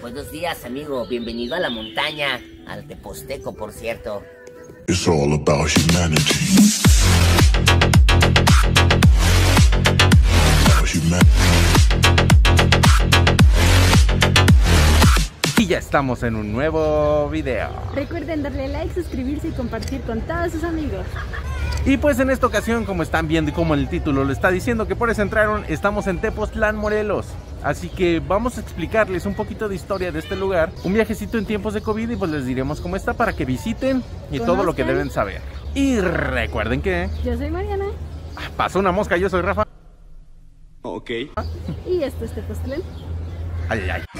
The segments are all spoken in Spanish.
Buenos días, amigo. Bienvenido a la montaña, al Teposteco, por cierto. It's all about humanity. Y ya estamos en un nuevo video. Recuerden darle like, suscribirse y compartir con todos sus amigos. Y pues en esta ocasión, como están viendo y como el título lo está diciendo que por eso entraron, estamos en Tepoztlán, Morelos. Así que vamos a explicarles un poquito de historia de este lugar, un viajecito en tiempos de COVID, y pues les diremos cómo está para que visiten y todo lo que deben saber. Y recuerden que... Yo soy Mariana. Pasó una mosca, yo soy Rafa. Ok. Y esto es Tepoztlán. Ay, ay, ay.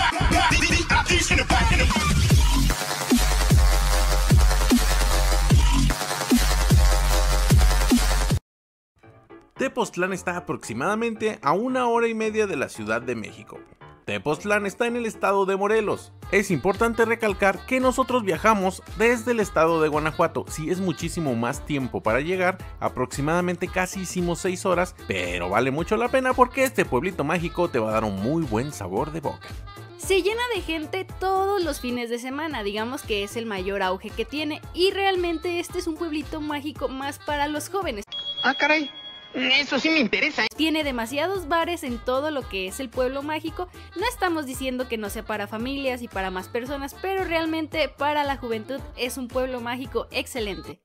Tepoztlán está aproximadamente a 1 hora y media de la Ciudad de México. Tepoztlán está en el estado de Morelos. Es importante recalcar que nosotros viajamos desde el estado de Guanajuato. Sí, es muchísimo más tiempo para llegar, aproximadamente casi hicimos 6 horas, pero vale mucho la pena porque este pueblito mágico te va a dar un muy buen sabor de boca. Se llena de gente todos los fines de semana, digamos que es el mayor auge que tiene, y realmente este es un pueblito mágico más para los jóvenes. Ah, caray. Eso sí me interesa. Tiene demasiados bares en todo lo que es el pueblo mágico. No estamos diciendo que no sea para familias y para más personas, pero realmente para la juventud es un pueblo mágico excelente.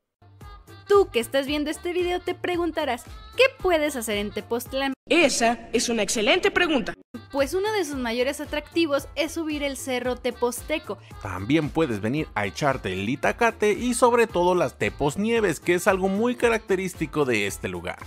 Tú que estás viendo este video te preguntarás, ¿qué puedes hacer en Tepoztlán? Esa es una excelente pregunta. Pues uno de sus mayores atractivos es subir el cerro Teposteco. También puedes venir a echarte el itacate y sobre todo las teposnieves, que es algo muy característico de este lugar.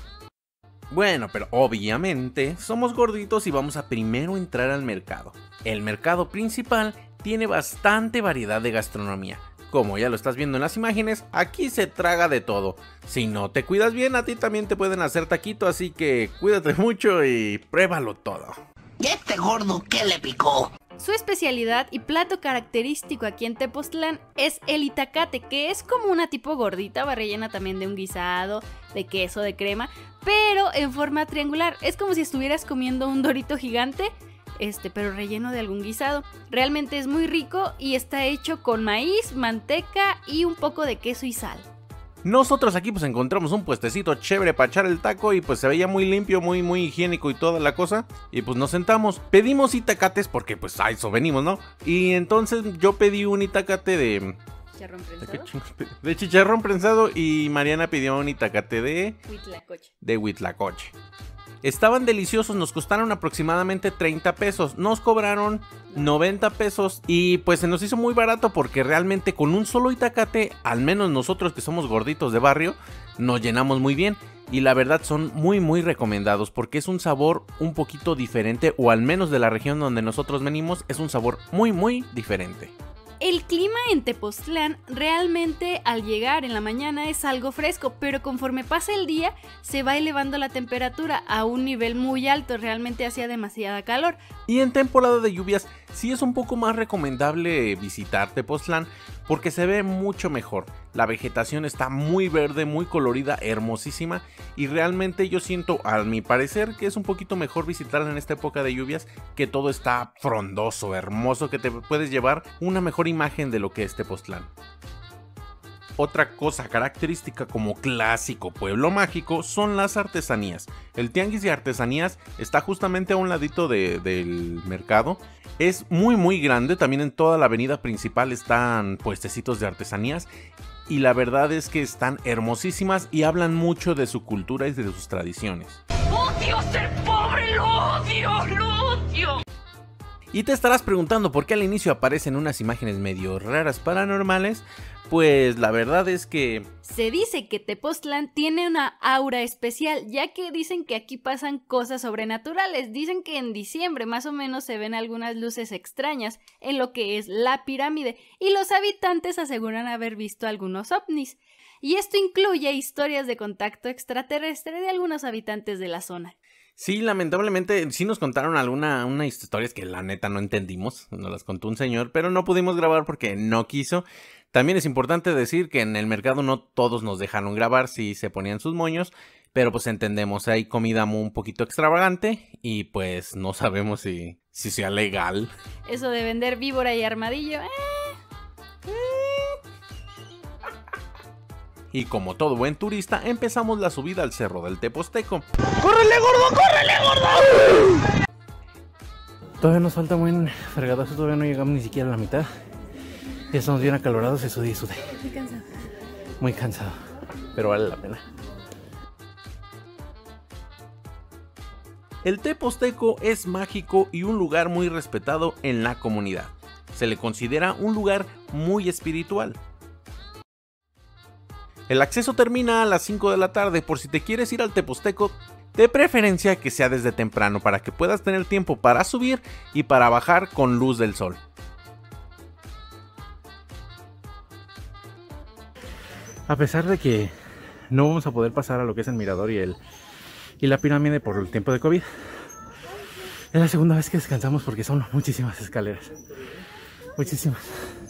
Bueno, pero obviamente somos gorditos y vamos a primero entrar al mercado. El mercado principal tiene bastante variedad de gastronomía. Como ya lo estás viendo en las imágenes, aquí se traga de todo. Si no te cuidas bien, a ti también te pueden hacer taquito, así que cuídate mucho y pruébalo todo. ¿Y este gordo qué le picó? Su especialidad y plato característico aquí en Tepoztlán es el itacate, que es como una tipo gordita, va rellena también de un guisado, de queso, de crema, pero en forma triangular. Es como si estuvieras comiendo un dorito gigante, pero relleno de algún guisado. Realmente es muy rico y está hecho con maíz, manteca y un poco de queso y sal. Nosotros aquí pues encontramos un puestecito chévere para echar el taco y pues se veía muy limpio, muy higiénico y toda la cosa. Y pues nos sentamos, pedimos itacates porque pues a eso venimos, ¿no? Y entonces yo pedí un itacate de... ¿Chicharrón prensado? De chicharrón prensado y Mariana pidió un itacate de... Huitlacoche. De huitlacoche. Estaban deliciosos, nos costaron aproximadamente 30 pesos, nos cobraron 90 pesos y pues se nos hizo muy barato porque realmente con un solo itacate, al menos nosotros que somos gorditos de barrio, nos llenamos muy bien y la verdad son muy recomendados porque es un sabor un poquito diferente, o al menos de la región donde nosotros venimos es un sabor muy diferente. El clima en Tepoztlán realmente al llegar en la mañana es algo fresco, pero conforme pasa el día se va elevando la temperatura a un nivel muy alto, realmente hacía demasiada calor. Y en temporada de lluvias sí es un poco más recomendable visitar Tepoztlán porque se ve mucho mejor. La vegetación está muy verde, muy colorida, hermosísima y realmente yo siento, a mi parecer, que es un poquito mejor visitarla en esta época de lluvias, que todo está frondoso, hermoso, que te puedes llevar una mejor imagen de lo que es Tepoztlán. Otra cosa característica como clásico pueblo mágico son las artesanías. El tianguis de artesanías está justamente a un ladito del mercado. Es muy grande, también en toda la avenida principal están puestecitos de artesanías. Y la verdad es que están hermosísimas y hablan mucho de su cultura y de sus tradiciones. ¡Odio ser pobre! ¡Lo odio! ¡Lo odio! Y te estarás preguntando por qué al inicio aparecen unas imágenes medio raras paranormales. Pues la verdad es que... Se dice que Tepoztlán tiene una aura especial, ya que dicen que aquí pasan cosas sobrenaturales. Dicen que en diciembre más o menos se ven algunas luces extrañas en lo que es la pirámide, y los habitantes aseguran haber visto algunos ovnis. Y esto incluye historias de contacto extraterrestre de algunos habitantes de la zona. Sí, lamentablemente sí nos contaron unas historias que la neta no entendimos, nos las contó un señor, pero no pudimos grabar porque no quiso. También es importante decir que en el mercado no todos nos dejaron grabar, sí se ponían sus moños, pero pues entendemos, hay comida un poquito extravagante y pues no sabemos si Si sea legal. Eso de vender víbora y armadillo, Y como todo buen turista, empezamos la subida al cerro del Teposteco. ¡Córrele, gordo! ¡Córrele, gordo! Todavía nos falta buen fregadazo, todavía no llegamos ni siquiera a la mitad. Ya estamos bien acalorados, se sudé y sudé. estoy cansado. Muy cansado, pero vale la pena. El Teposteco es mágico y un lugar muy respetado en la comunidad. Se le considera un lugar muy espiritual. El acceso termina a las 5 de la tarde por si te quieres ir al Teposteco, de preferencia que sea desde temprano para que puedas tener tiempo para subir y para bajar con luz del sol. A pesar de que no vamos a poder pasar a lo que es el mirador y la pirámide por el tiempo de COVID, es la segunda vez que descansamos porque son muchísimas escaleras. Muchísimas.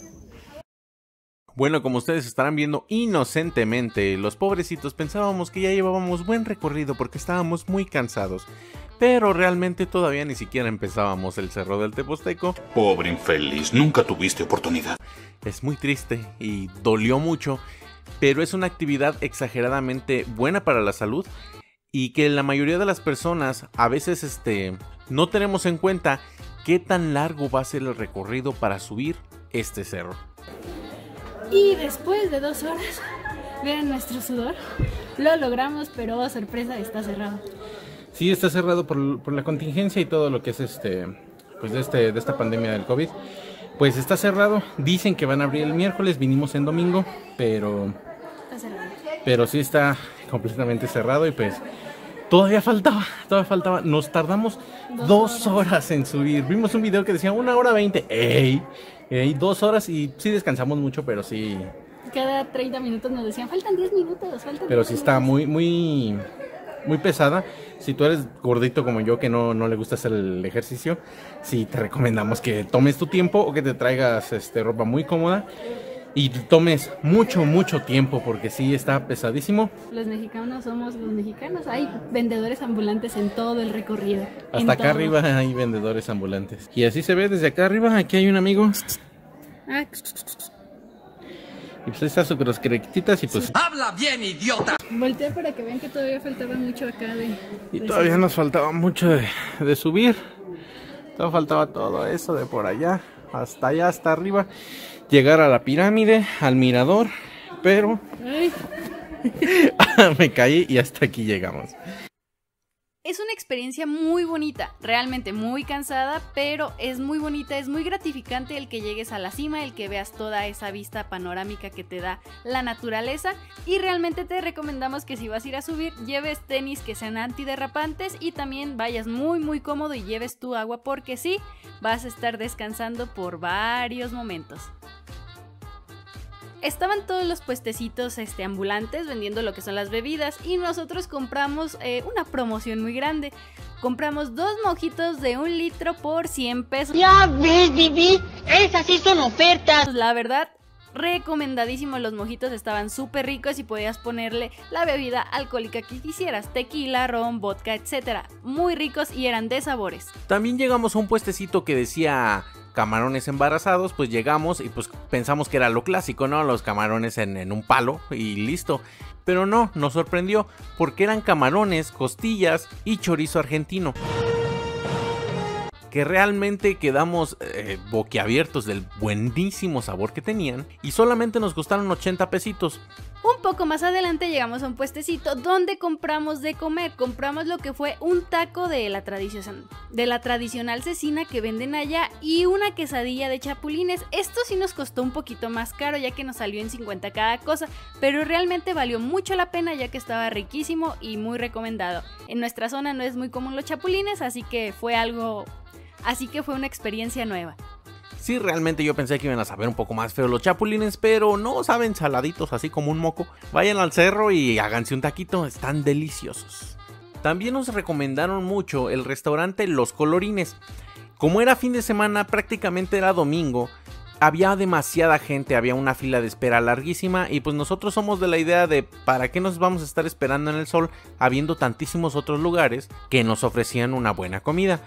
Bueno, como ustedes estarán viendo inocentemente, los pobrecitos pensábamos que ya llevábamos buen recorrido porque estábamos muy cansados. Pero realmente todavía ni siquiera empezábamos el cerro del Teposteco. Pobre infeliz, nunca tuviste oportunidad. Es muy triste y dolió mucho, pero es una actividad exageradamente buena para la salud y que la mayoría de las personas a veces no tenemos en cuenta qué tan largo va a ser el recorrido para subir este cerro. Y después de 2 horas, vean nuestro sudor. Lo logramos, pero oh, sorpresa, está cerrado. Sí, está cerrado por la contingencia y todo lo que es pues de esta pandemia del COVID. Pues está cerrado. Dicen que van a abrir el miércoles, vinimos en domingo, pero Está cerrado. Pero sí está completamente cerrado y pues todavía faltaba. Nos tardamos 2 horas en subir. Vimos un video que decía 1 hora 20. ¡Ey! 2 horas y sí descansamos mucho, pero sí. Cada 30 minutos nos decían, faltan 10 minutos, faltan Pero 10 sí está minutos". muy pesada. Si tú eres gordito como yo, que no le gusta hacer el ejercicio, sí te recomendamos que tomes tu tiempo o que te traigas ropa muy cómoda y tomes mucho tiempo porque sí está pesadísimo. Los mexicanos somos los mexicanos. Hay vendedores ambulantes en todo el recorrido. Hasta acá arriba hay vendedores ambulantes. Y así se ve desde acá arriba. Aquí hay un amigo. Ah, Y pues ahí está su crosqueretitas y pues... ¡Habla bien, idiota! voltea para que vean que todavía faltaba mucho acá Y todavía nos faltaba mucho de subir. Todavía faltaba todo eso de por allá. Hasta allá, hasta arriba. Llegar a la pirámide, al mirador. Pero... Ay, me caí y hasta aquí llegamos. Es una experiencia muy bonita, realmente muy cansada, pero es muy bonita, es muy gratificante el que llegues a la cima, el que veas toda esa vista panorámica que te da la naturaleza y realmente te recomendamos que si vas a ir a subir lleves tenis que sean antiderrapantes y también vayas muy cómodo y lleves tu agua porque sí, vas a estar descansando por varios momentos. Estaban todos los puestecitos ambulantes vendiendo lo que son las bebidas y nosotros compramos una promoción muy grande. Compramos 2 mojitos de 1 litro por 100 pesos. Ya ves, Vivi, esas sí son ofertas. La verdad, recomendadísimo, los mojitos estaban súper ricos y podías ponerle la bebida alcohólica que quisieras, tequila, ron, vodka, etc. Muy ricos y eran de sabores. También llegamos a un puestecito que decía camarones embarazados, pues llegamos y pues pensamos que era lo clásico, ¿no? Los camarones en un palo y listo. Pero no, nos sorprendió porque eran camarones, costillas y chorizo argentino. Que realmente quedamos boquiabiertos del buenísimo sabor que tenían y solamente nos costaron 80 pesitos. Un poco más adelante llegamos a un puestecito donde compramos de comer, compramos lo que fue un taco de la tradicional cecina que venden allá y una quesadilla de chapulines. Esto sí nos costó un poquito más caro ya que nos salió en 50 cada cosa, pero realmente valió mucho la pena ya que estaba riquísimo y muy recomendado. En nuestra zona no es muy común los chapulines, así que fue una experiencia nueva. Sí, realmente yo pensé que iban a saber un poco más feo los chapulines, pero no, saben saladitos así como un moco. Vayan al cerro y háganse un taquito, están deliciosos. También nos recomendaron mucho el restaurante Los Colorines. Como era fin de semana, prácticamente era domingo, había demasiada gente, había una fila de espera larguísima y pues nosotros somos de la idea de ¿para qué nos vamos a estar esperando en el sol habiendo tantísimos otros lugares que nos ofrecían una buena comida?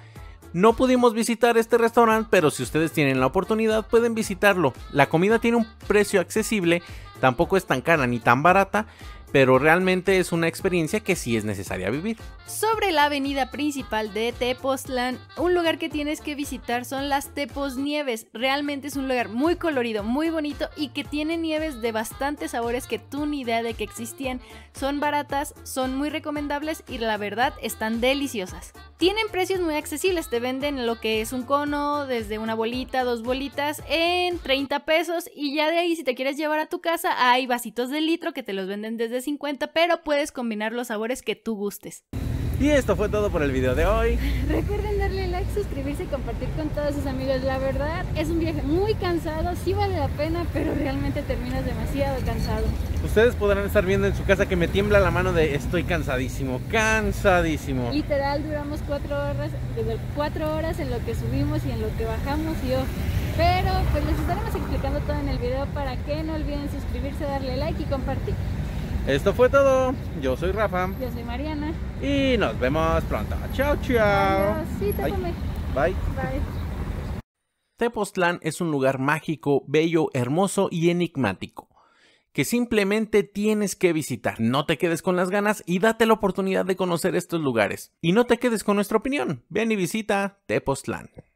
No pudimos visitar este restaurante, pero si ustedes tienen la oportunidad pueden visitarlo. La comida tiene un precio accesible, tampoco es tan cara ni tan barata, pero realmente es una experiencia que sí es necesaria vivir. Sobre la avenida principal de Tepoztlán, un lugar que tienes que visitar son las Teposnieves. Realmente es un lugar muy colorido, muy bonito y que tiene nieves de bastantes sabores que tú ni idea de que existían. Son baratas, son muy recomendables y la verdad están deliciosas. Tienen precios muy accesibles, te venden lo que es un cono, desde una bolita, 2 bolitas en 30 pesos y ya de ahí si te quieres llevar a tu casa hay vasitos de litro que te los venden desde 50, pero puedes combinar los sabores que tú gustes. Y esto fue todo por el video de hoy. Recuerden darle like, suscribirse y compartir con todos sus amigos. La verdad es un viaje muy cansado, sí vale la pena, pero realmente terminas demasiado cansado. Ustedes podrán estar viendo en su casa que me tiembla la mano de estoy cansadísimo, cansadísimo. Literal duramos 4 horas en lo que subimos y en lo que bajamos y pero pues les estaremos explicando todo en el video para que no olviden suscribirse, darle like y compartir. Esto fue todo, yo soy Rafa. Yo soy Mariana. Y nos vemos pronto. Chao, chao. Adiós. Sí, tócame. Bye. Bye. Tepoztlán es un lugar mágico, bello, hermoso y enigmático, que simplemente tienes que visitar. No te quedes con las ganas y date la oportunidad de conocer estos lugares. Y no te quedes con nuestra opinión. Ven y visita Tepoztlán.